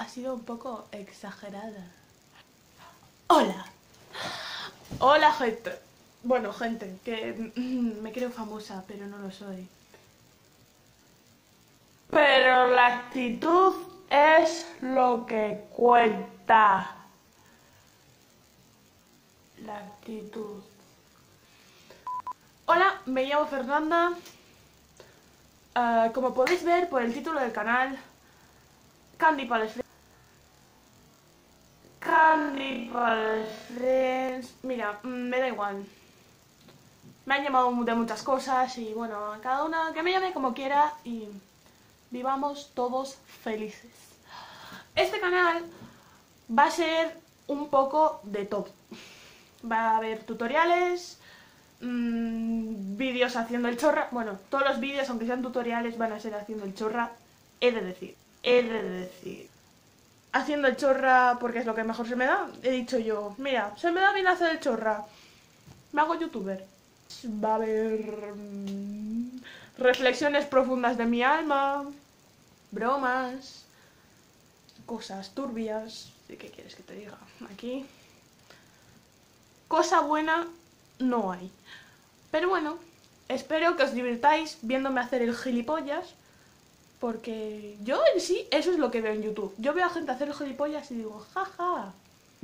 ha sido un poco exagerada. Hola. Hola, gente. Bueno, gente, que me creo famosa, pero no lo soy. Pero la actitud es lo que cuenta. La actitud. Hola, me llamo Fernanda. Como podéis ver por el título del canal, Candy Palace Friends. Candy Palace Friends. Mira, me da igual. Me han llamado de muchas cosas y bueno, cada una que me llame como quiera y vivamos todos felices. Este canal va a ser un poco de todo. Va a haber tutoriales, vídeos haciendo el chorra. Bueno, todos los vídeos, aunque sean tutoriales, van a ser haciendo el chorra. He de decir. Haciendo el chorra porque es lo que mejor se me da. He dicho yo, mira, se me da bien hacer el chorra. Me hago youtuber. Va a haber reflexiones profundas de mi alma, bromas, cosas turbias. ¿Qué quieres que te diga? Aquí cosa buena no hay. Pero bueno, espero que os divirtáis viéndome hacer el gilipollas, porque yo en sí eso es lo que veo en YouTube. Yo veo a gente hacer el gilipollas y digo, jaja.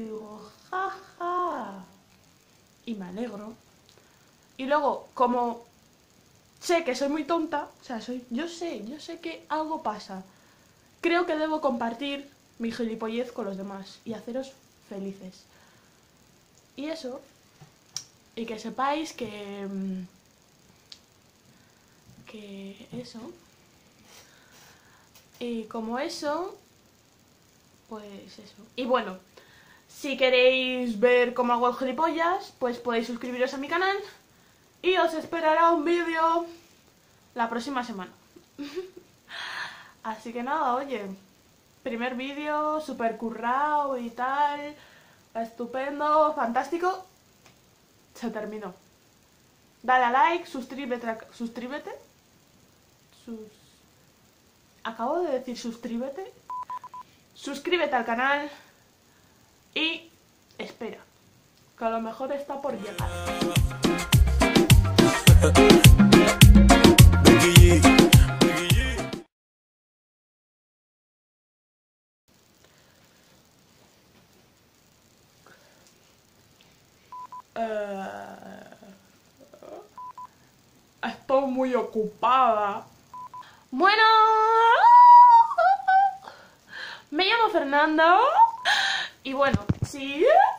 Y me alegro. Y luego, como sé que soy muy tonta, o sea, yo sé que algo pasa. Creo que debo compartir mi gilipollez con los demás y haceros felices. Y eso, y que sepáis que eso. Y como eso, pues eso. Y bueno, si queréis ver cómo hago el gilipollas, pues podéis suscribiros a mi canal. Y os esperará un vídeo la próxima semana. Así que nada, oye, primer vídeo, super currao y tal, estupendo, fantástico, se terminó. Dale a like, suscríbete. Acabo de decir suscríbete. Suscríbete al canal y espera, que a lo mejor está por llegar. Estoy muy ocupada. Bueno, me llamo Fernanda y bueno, sí.